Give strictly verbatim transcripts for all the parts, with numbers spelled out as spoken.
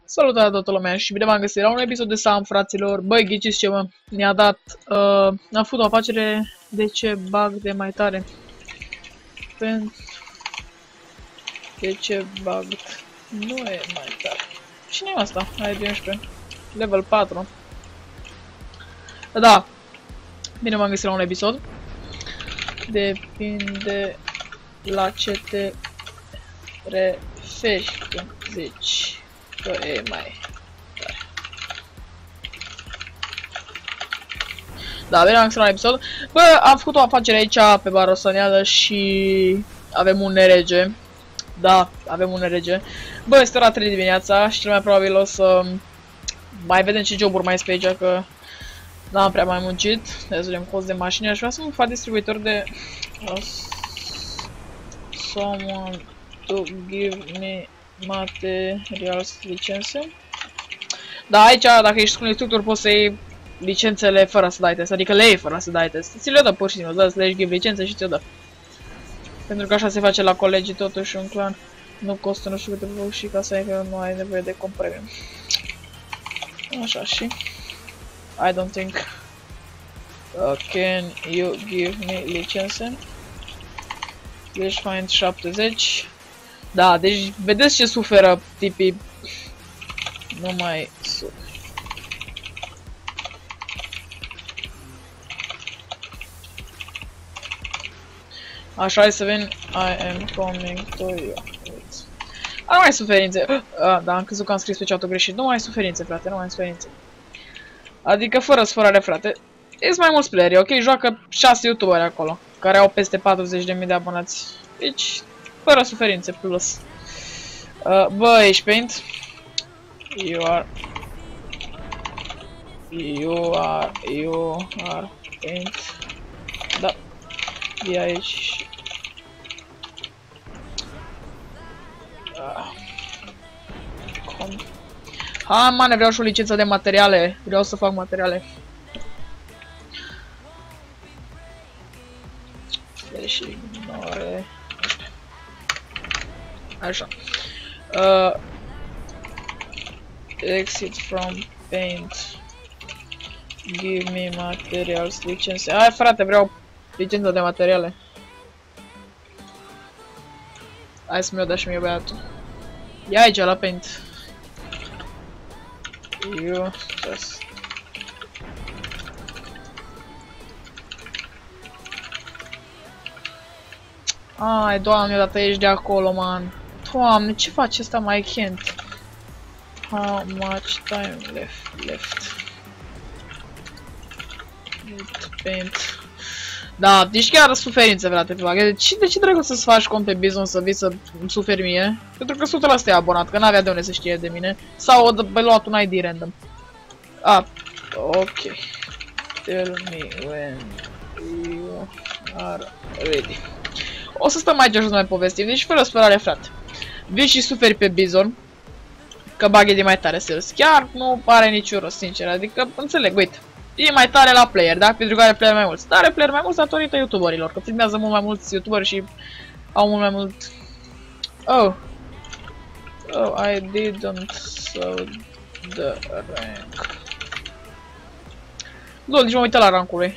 Salutare toată lumea și bine v-am găsit la un episod de Sam, fraților. Băi, ghiciți ce mă, ne-a dat, uh, am făcut o afacere de ce bug de mai tare. Pentru... De ce bug nu e mai tare. Cine e asta? Hai de unsprezece. Level patru. Da. Bine v-am găsit la un episod. Depinde la ce te referi când zici că e mai tare. Da, bine am găsit la un episod. Bă, am făcut o afacere aici pe Barosanială și avem un nerege. Da, avem un nerege. Bă, este ora trei dimineața și cel mai probabil o să mai vedem ce joburi mai este pe aici, că n-am prea mai muncit. Hai să vedem cost de mașini. Aș vrea să mă fac distribuitor de... Someone to give me materials licențe. Da, aici, dacă ești un instructor, poți să iei licențele fără să dai test. Adică le iei fără să dai test. Ți le dă pur și simplu, dă să le give licențe și ți-o dă. Pentru că așa se face la colegii, totuși un clan nu costă nu știu câte bău și ca să ai că nu ai nevoie de comp premium. Așa și... I don't think... Uh, can you give me license? Deci find șaptezeci. Da, deci vedeți ce suferă tipii. Nu mai suferă. Așa, hai să vedem. I am coming to you. Nu mai suferințe. Ah, da, am crezut că am scris pe chat-ul greșit. Nu mai suferințe, frate, nu mai suferințe. Adică fără sfărare, frate. Ești mai mulți playeri, ok? Joacă șase youtuberi acolo, care au peste patruzeci de mii de abonați. Deci, fără suferințe, plus. Uh, bă, ești paint? You are... You are... You are paint. Da. E aici. Uh. Com. Ha, mane, vreau și o licență de materiale. Vreau să fac materiale. Și ignore. Așa. Uh, exit from paint. Give me materials license. Hai, frate, vreau licență de materiale. Hai să mi-o dea și mie băiatul. Ia aici la paint. Eu just... Ai, doamne, odată ești de acolo, man. Doamne, ce face ăsta mai can't? How much time left? Left. Paint. Da, deci chiar suferință, frate, pe bagă. Deci, de ce trebuie să-ți faci cont pe Bizon să vii să suferi mie? Pentru că o sută la sută e abonat, că n-avea de unde să știe de mine. Sau o de luat un I D random. Ah, ok. Tell me when you are ready. O să stăm aici jos să mai povestim, deci fără spărare, frate. Vii și suferi pe Bizon, că bug e de mai tare, serios. Chiar nu pare niciun rost, sincer, adică înțeleg, uite. E mai tare la player, da? Pentru că are player mai mulți. Dar are player mai mulți datorită youtuberilor, că filmează mult mai mulți youtuberi și au mult mai mult... Oh. Oh, I didn't saw the rank. Lol, nici mă uită la rankul lui.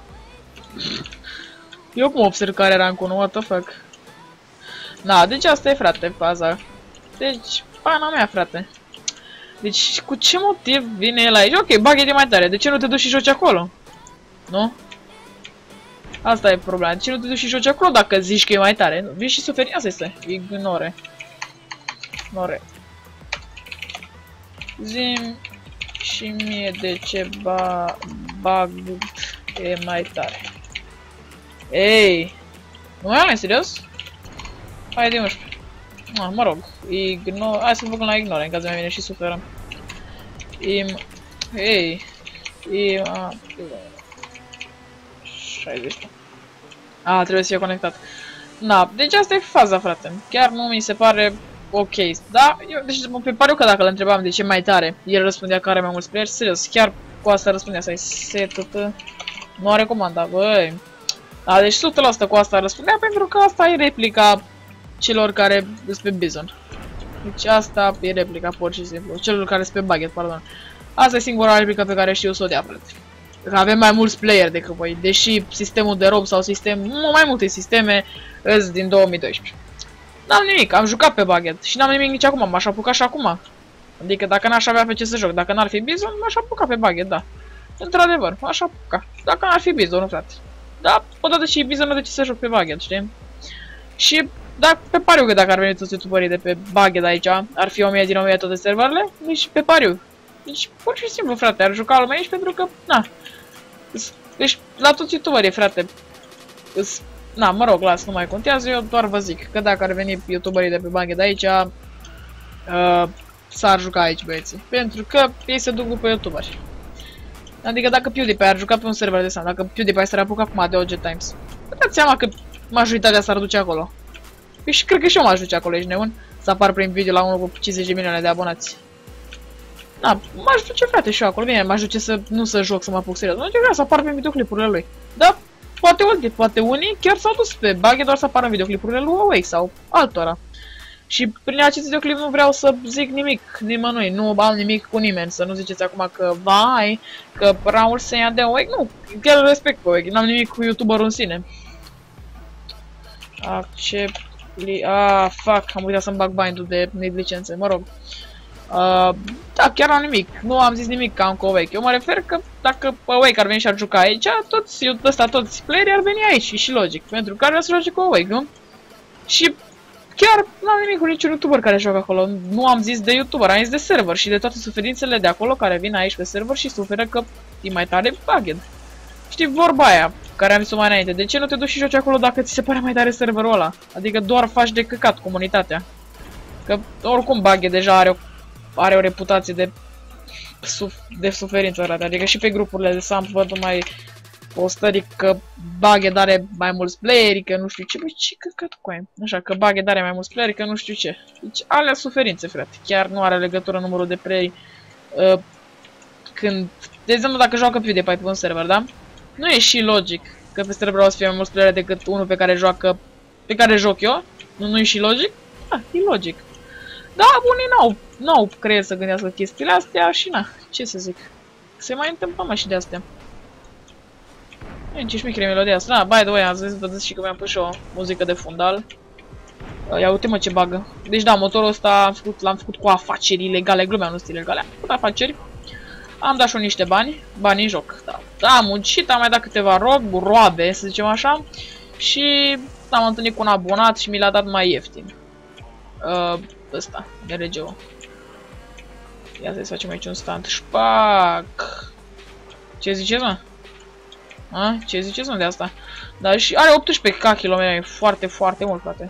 Eu cum observ care are rankul, nu? What the fuck? Na, deci asta e, frate, faza. Deci, pana mea, frate. Deci, cu ce motiv vine el aici? Ok, bug e de mai tare. De ce nu te duci și joci acolo? Nu? Asta e problema. De ce nu te duci și joci acolo dacă zici că e mai tare? Vii și suferi. Asta este. Ignore. Ignore. Zi-mi și mie de ce ba bug e mai tare. Ei! Nu mai am, serios? Hai de unsprezece. Ah, mă rog, ignore, hai să făcăm la ignore, în caz de mai vine și suferăm. Im, hei, im, a, șaizeci. A, trebuie să fie conectat. Na, deci asta e faza, frate. Chiar nu mi se pare ok. Da, eu, deci pe pariu că dacă îl întrebam de ce mai tare, el răspundea că are mai mulți playeri, serios, chiar cu asta răspundea, să-i setătă. Nu are comanda, băi. Da, deci o sută la sută cu asta răspundea, pentru că asta e replica celor care sunt pe Bizon. Deci asta e replica, pur și simplu. Celul care sunt pe baghet, pardon. Asta e singura replică pe care știu să o dea, frate. Că avem mai mulți player decât voi, deși sistemul de rob sau sistem, mai multe sisteme îs din două mii doisprezece. N-am nimic, am jucat pe baghet și n-am nimic nici acum, m-aș apuca și acum. Adică dacă n-aș avea pe ce să joc, dacă n-ar fi Bizon, m-aș apuca pe baghet, da. Într-adevăr, m-aș apuca. Dacă n-ar fi Bizon, frate. Da, odată și Bizon nu de ce să joc pe baghet, știi? Și da, pe pariu că dacă ar veni toți youtuberii de pe baghet aici, ar fi o mie din o mie toate serverele, deci pe pariu. Deci pur și simplu, frate, ar juca lumea aici pentru că, na. Deci la toți youtuberii, frate. Na, mă rog, las, nu mai contează, eu doar vă zic că dacă ar veni youtuberii de pe baghet de aici, uh, s-ar juca aici, băieții. Pentru că ei se duc după youtuberi. Adică dacă PewDiePie ar juca pe un server de sound, dacă PewDiePie s-ar apuca acum de O G Times, vă dați seama că majoritatea s-ar duce acolo. Păi și cred că și eu m-aș duce acolo, ești neun? Să apar prin video la unul cu cincizeci de milioane de abonați. Da, m-aș duce, frate, și eu acolo. Bine, m-aș duce să nu să joc, să mă apuc serios. Nu vreau să apar prin videoclipurile lui. Da, poate, uite, poate unii chiar s-au dus pe baghet doar să apară în videoclipurile lui Awake sau altora. Și prin acest videoclip nu vreau să zic nimic nimănui, nu am nimic cu nimeni, să nu ziceți acum că vai, că Raul se ia de Awake, nu, chiar îl respect pe Awake, n-am nimic cu youtuberul în sine. Accept, ah, fuck, am uitat să-mi bag bind-ul de licențe, mă rog. Uh, da, chiar n-am nimic, nu am zis nimic ca cu Awake, eu mă refer că dacă Awake ar veni și ar juca aici, toți, ăsta, toți playerii ar veni aici, și logic, pentru că ar vrea să joace cu Awake, nu? Și chiar n-am nimic cu niciun youtuber care joacă acolo, nu am zis de youtuber, am zis de server și de toate suferințele de acolo care vin aici pe server și suferă că e mai tare baghet. Știi vorba aia care am zis-o mai înainte, de ce nu te duci și joci acolo dacă ți se pare mai tare serverul ăla? Adică doar faci de căcat comunitatea. Că oricum baghet deja are o, are o reputație de, suf, de suferință, frate. Adică și pe grupurile de Samp văd mai postări că baghet are mai mulți playeri, că nu știu ce, băi, ce căcat cu aia? Așa, că baghet are mai mulți playeri, că nu știu ce. Deci alea suferințe, frate. Chiar nu are legătură numărul de playeri uh, când, de exemplu, dacă joacă PewDiePie pe un server, da? Nu e și logic că pe serverul o să fie mai mulți playeri decât unul pe care joacă, pe care joc eu? Nu, nu e și logic? Da, e logic. Da, unii n-au, n-au creier să gândească chestiile astea și na, ce să zic. Se mai întâmplă mă și de astea. E ce șmichere melodia asta. Da, by the way, am zis, vedeți și că mi-am pus și o muzică de fundal. Ia uite mă ce bagă. Deci da, motorul ăsta l-am făcut cu afaceri ilegale, glumea, nu sunt ilegale. Am făcut afaceri. Am dat și niște bani, bani în joc. Da, da, am muncit, am mai dat câteva rob, roabe, să zicem așa. Și am întâlnit cu un abonat și mi l-a dat mai ieftin. Uh, ăsta, de R G O. Ia să facem aici un stand. Șpac! Ce ziceți, mă? A? Ce ziceți, mă, de asta? Dar și are optsprezece kilometri, e foarte, foarte mult, frate.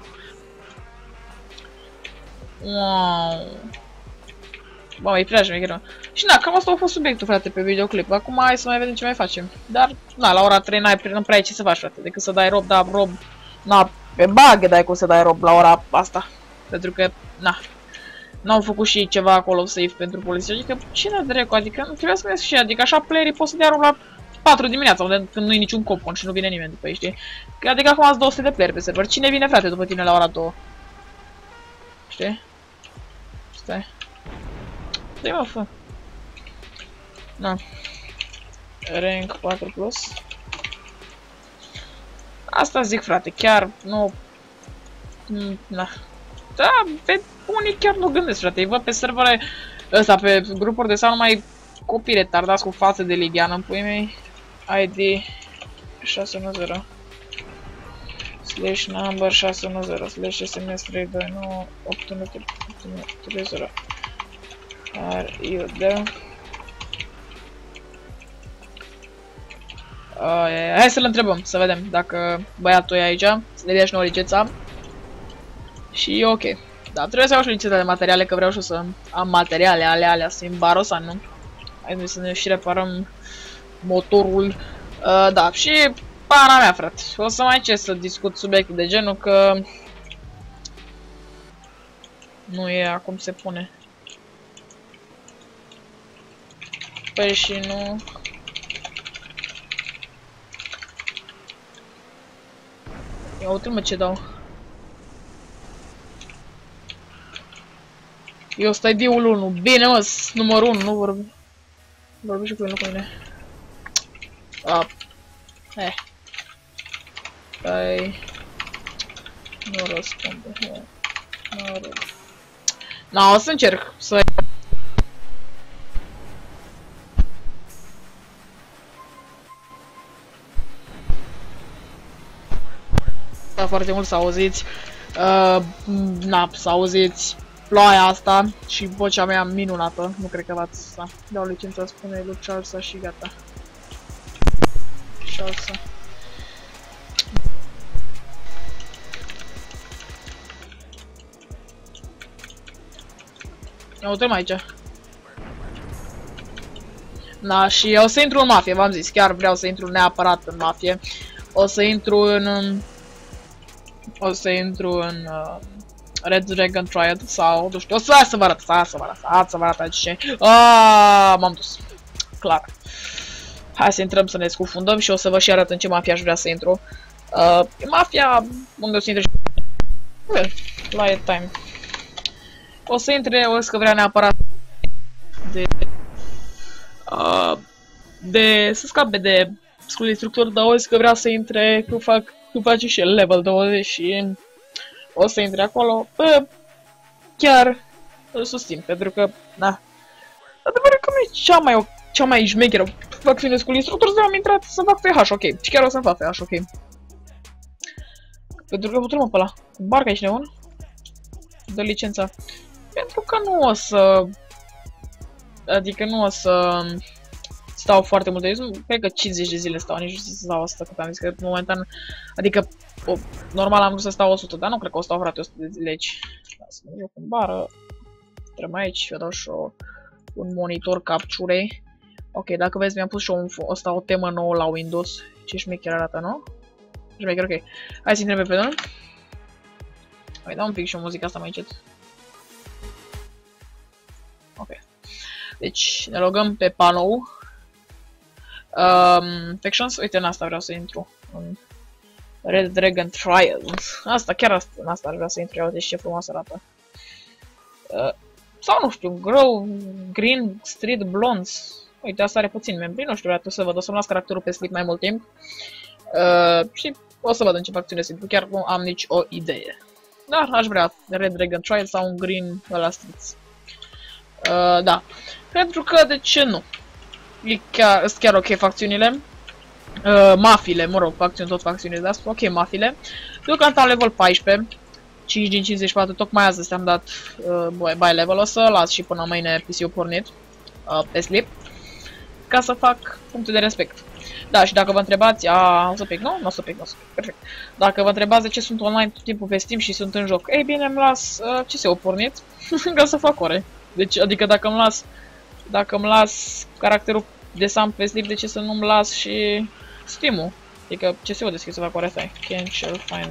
Wow! Bă, e prea șmecheră. Și da, cam asta a fost subiectul, frate, pe videoclip. Acum hai să mai vedem ce mai facem. Dar, da, la ora trei n-ai nu prea ai ce să faci, frate, decât să dai rob, da, rob. Na, pe baghe dai cum să dai rob la ora asta. Pentru că, na, n-au făcut și ceva acolo safe pentru poliție. Adică, cine dracu, adică, nu trebuia să merg și adică așa playerii pot să dea rob la patru dimineața, unde când nu e niciun copon și nu vine nimeni după ei, știi? Adică acum ați două sute de player pe server. Cine vine, frate, după tine la ora două? Știi? Stai. Stai, mă, fă. Na. Rank patru plus. Asta zic, frate, chiar nu... Na. Da, pe unii chiar nu gândesc, frate, îi văd pe servere ăsta, pe grupuri de sau numai copii retardați cu față de ligiană în puii mei. I D șase unu zero slash number șase unu zero slash S M S trei doi nouă opt unu trei zero Are you there? Uh, hai să-l întrebăm, să vedem dacă băiatul e aici, să ne dea și nouă licența. Și e ok. Da, trebuie să iau și licența de materiale, că vreau și să am materiale ale alea, să-i barosan, nu? Hai să ne și reparăm motorul. Uh, da, și pana mea, frate. O să mai ce să discut subiecte de genul, că nu e acum se pune. Păi și nu... Ia uite-mă ce dau. Eu stadiul unu. Bine, mă, numărul unu, nu vorbi. Vorbi și cu el, nu cu mine. A. Eh. Păi... Nu răspunde. Nu răspunde. Na, o să încerc să... Da, foarte mult să auziți. Uh, na, să auziți ploaia asta și vocea mea minunată. Nu cred că v-ați... Da, dau licența, spune lui Charlesa și gata. Charlesa. Ia uite-mă aici. Da, și o să intru în mafie, v-am zis. Chiar vreau să intru neapărat în mafie. O să intru în... O să intru în... Uh, Red Dragon Triad sau... Nu știu, o să hai să vă arăt, hai să vă arăt, hai să vă arăt aici ce... Aaaa, m-am dus. Clar. Hai să intrăm să ne scufundăm și o să vă și arăt în ce mafia aș vrea să intru. Uh, mafia... Unde o să intre și... Well, light time. O să intre, o să vrea neapărat de, uh, de să scape de school instructor, dar o să vrea să intre, că fac, că face și el level douăzeci și o să intre acolo, bă, chiar îl susțin, pentru că, da, adevărul că nu e cea mai, cea mai șmecheră facțiune school instructor, dar am intrat să fac F H, ok, și chiar o să fac F H, ok. Pentru că putem pe ăla, barca ești nebun? Dă licența. Pentru că nu o să... Adică nu o să... Stau foarte multe zile, cred că cincizeci de zile stau, nici nu să stau asta cât am zis, că momentan... Adică, o, normal am vrut să stau o sută, dar nu cred că o stau frate o sută de zile aici. Lasă mă joc în bară. Intrăm aici, eu dau și o, un monitor capturei. Ok, dacă vezi, mi-am pus și o, asta o temă nouă la Windows. Ce șmecher arată, nu? Șmecher, ok. Hai să intrăm pe pedal. Hai, dau un pic și o muzică asta mai încet. Ok. Deci, ne logăm pe panou. Um, Factions, uite, în asta vreau să intru. În Red Dragon Trials. Asta, chiar asta, în asta vreau să intru. Uite ce frumos arată. Uh, sau nu știu, Grow, Green, Street, Blondes. Uite, asta are puțin membri, nu știu, vreau să văd. O să-mi las caracterul pe slip mai mult timp. Uh, și o să văd în ce facțiune sunt. Chiar nu am nici o idee. Dar aș vrea Red Dragon Trials sau un Green ăla Streets. Uh, da. Pentru că, de ce nu? E chiar, sunt chiar ok facțiunile. Uh, mafile, mă rog, facțiuni, tot facțiunile, dar sunt ok mafile. Deocamdată am level paisprezece. cinci din cincizeci și patru, tocmai azi am dat uh, by level. O să las și până mâine P C-ul pornit. Uh, pe slip. Ca să fac puncte de respect. Da, și dacă vă întrebați, a, o să pic, nu? Nu o să pic, nu o să pic, perfect. Dacă vă întrebați de ce sunt online tot timpul pe Steam și sunt în joc, ei bine, îmi las uh, C S-ul pornit ca să fac ore. Deci, adică dacă îmi las, dacă îmi las caracterul de Sam pe slip, de ce să nu-mi las și Steam-ul? Adică C S-ul deschis să fac ore, stai. Can't shall find.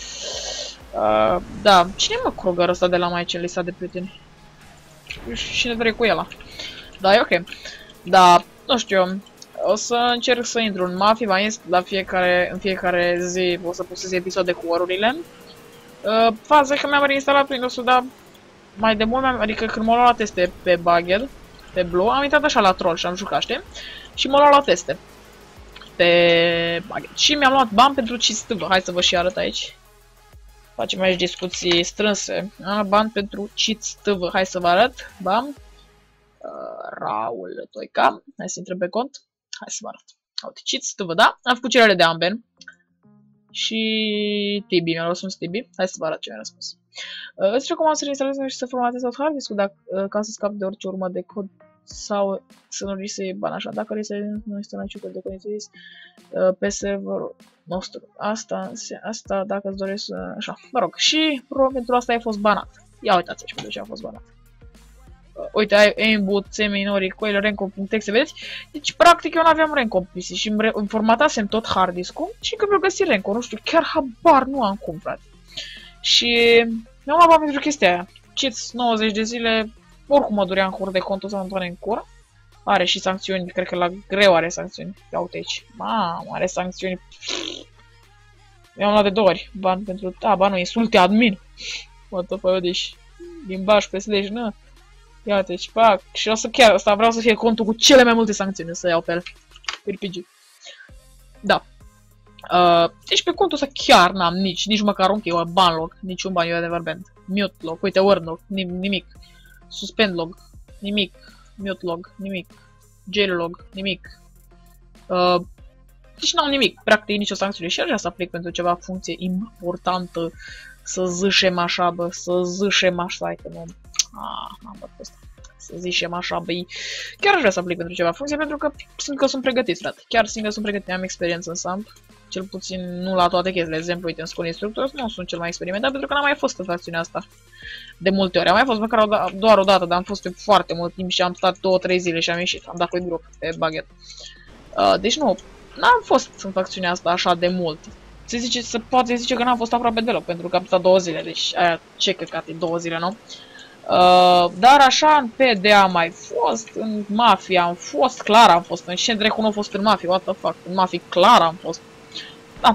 Uh, da, cine mă Kroger ăsta de la mai ce lista de prieteni? Cine vrei cu el? Da, e ok. Da, nu știu. O să încerc să intru în Mafia, mai este la fiecare, în fiecare zi o să postez episoade cu orurile. Uh, faza că mi-am reinstalat Windows-ul, dar mai de mult, adică când m-am luat la teste pe Bugged, pe Blue, am intrat așa la troll și am jucat, știi? Și m-am luat la teste pe Bugged. Și mi-am luat bani pentru cheats T V. Hai să vă și arăt aici. Facem aici discuții strânse. Am bani pentru cheats T V. Hai să vă arăt. Bam. Uh, Raul Toica. Hai să intrăm pe cont. Hai să vă arăt. Uite, cheats T V, da? Am făcut cerere de Amben. Și Tibi, mi-a răspuns Tibi. Hai să vă arăt ce mi-a răspuns. Uh, îți recomand să reinstalezi și să formatezi tot hard disk-ul uh, ca să scapi de orice urmă de cod sau să nu risc să iei bani așa. Dacă risc să nu este niciun cod de condiții uh, pe serverul nostru. Asta, asta dacă îți doresc uh, așa. Mă rog, și pentru asta ai fost banat. Ia uitați aici pentru ce a fost banat. Uh, uite, ai aimbot, seminori, coil, renco.exe, vedeți? Deci, practic, eu nu aveam renco P C și îmi formatasem tot hard disk-ul și când mi-au găsit renco, nu știu, chiar habar nu am cum, frate. Și mi-am luat bani pentru chestia aia. Cheats nouăzeci de zile, oricum mă durea în cur de contul să mă doare în cur. Are și sancțiuni, cred că la greu are sancțiuni. Ia uite aici. Mamă, are sancțiuni. Mi-am luat de două ori bani pentru... Da, bani nu, insulte admin. What the fuck, deci... Limbaj pe slash, nu? Iată, și pac. Și o să chiar, asta vreau să fie contul cu cele mai multe sancțiuni să iau pe el. R P G. Da. Uh, deci pe contul ăsta chiar n-am nici, nici măcar un kill, ban log, niciun ban, eu adevăr band. Mute log, uite, word log, nimic. Suspend log, nimic. Mute log, nimic. Jail log, nimic. Uh, deci n-am nimic, practic nicio sancțiune. Și așa să aplic pentru ceva funcție importantă. Să zâșem așa, bă, să zâșem așa, că nu... Ah, n-am dat pe asta. Să zicem așa, băi. Chiar aș vrea să aplic pentru ceva funcție, pentru că simt că sunt pregătit, frate. Chiar simt că sunt pregătit, am experiență în S A M P. Cel puțin nu la toate chestiile. De exemplu, uite, în școală instructor nu sunt cel mai experimentat, pentru că n-am mai fost în facțiunea asta. De multe ori. Am mai fost măcar o da doar o dată, dar am fost foarte mult timp și am stat două trei zile și am ieșit. Am dat cu grup pe baghet. Uh, deci nu, n-am fost în facțiunea asta așa de mult. Se zice, se poate zice că n-am fost aproape deloc, pentru că am stat două zile, deci aia ce căcat e două zile, nu? Uh, dar așa în P D am mai fost, în Mafia am fost, clar am fost, în ce dracu nu am fost în Mafia, what the fuck, în Mafia clar am fost. Da.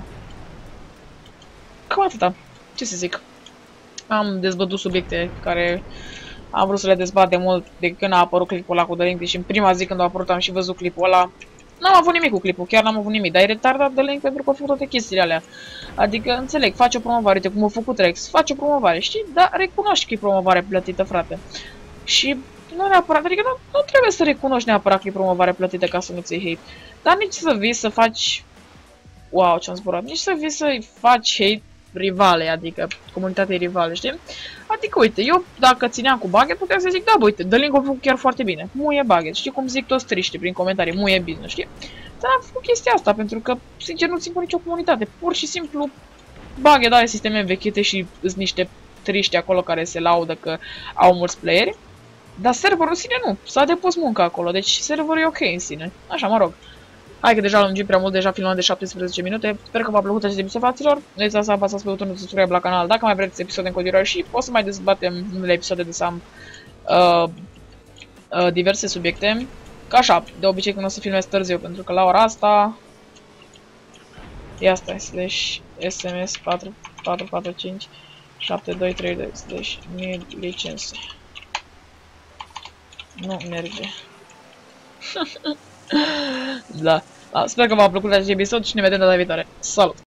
Cam atâta, ce să zic. Am dezbătut subiecte care am vrut să le dezbat de mult de când a apărut clipul ăla cu The Link, și în prima zi când a apărut am și văzut clipul ăla. N-am avut nimic cu clipul, chiar n-am avut nimic, dar e retardat The Link pentru că a făcut toate chestiile alea. Adică, înțeleg, face o promovare, uite cum a făcut Rex, face o promovare, știi? Dar recunoști că e promovare plătită, frate. Și nu neapărat, adică nu, nu trebuie să recunoști neapărat că e promovare plătită ca să nu ți hate. Dar nici să vii să faci... Wow, ce-am zburat. Nici să vii să faci hate rivale, adică comunitatea rivale, știi? Adică, uite, eu dacă țineam cu Baghet, puteam să zic, da, bă, uite, The Link a făcut chiar foarte bine. Muie Baghet, știi cum zic toți triști prin comentarii, muie business, știi? Dar am făcut chestia asta, pentru că, sincer, nu țin cu nicio comunitate. Pur și simplu, Baghet are sisteme învechite și sunt niște triști acolo care se laudă că au mulți playeri. Dar serverul în sine nu, s-a depus munca acolo, deci serverul e ok în sine. Așa, mă rog. Hai că deja lungim prea mult, deja filmăm de șaptesprezece minute. Sper că v-a plăcut acest episod, fraților. Nu uitați să apăsați pe butonul de subscribe la canal dacă mai vreți episoade în continuare și o să mai dezbatem unele episoade de S A M uh, uh, diverse subiecte. Ca așa, de obicei când o să filmez târziu, pentru că la ora asta... Ia stai, slash sms patru patru patru cinci șapte doi trei doi slash need license. Nu merge. Da. Sper că v-a plăcut acest episod și ne vedem data viitoare. Salut!